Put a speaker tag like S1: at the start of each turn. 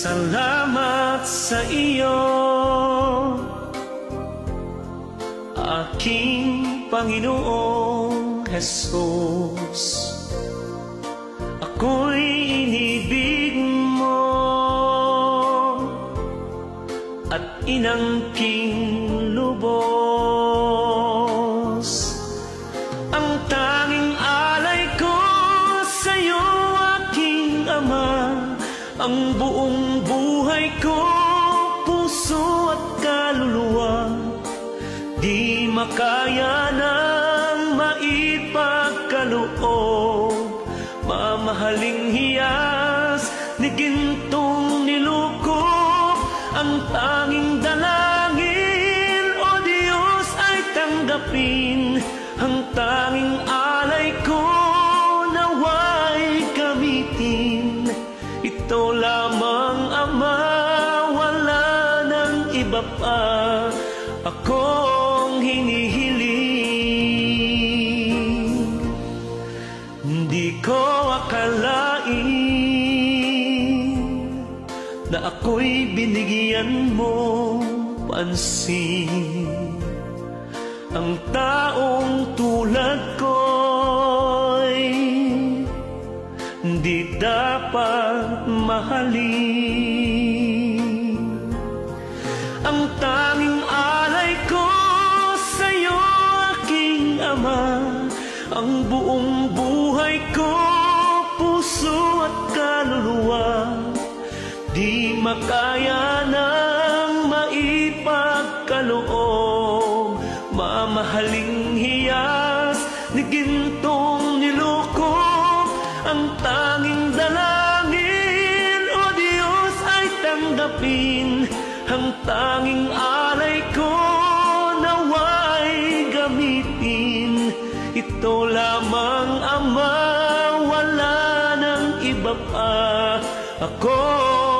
S1: Salamat sa iyo, aking Panginoong Jesus. Ako'y inibig mo at inangking lubos. Ang tanging alay ko sa'yo, aking Ama, ang buong buhay ko, puso at kaluluwa, di makaya nang maipagkaloob. Mamahaling hiyas ni gintong nilukop, ang tanging dalangin, O Diyos, ay tanggapin. Ang tanging alay ko, naway gamitin. Ito lamang, Ama, wala nang iba pa akong hinihiling. Hindi ko akalain na ako'y binigyan mo pansin. Ang taong tulad ko'y di dapat mahalin. Ang tanging alay ko sa'yo, aking Ama, ang buong buhay ko, puso at kaluluwa, di makaya nang maipagkaloob. Mamahaling hiyas ni gintong nilukop, ang tanging dalangin, O Diyos, ay tanggapin. Ang tanging alay ko, naway gamitin. Ito lamang, Ama, wala nang iba pa ako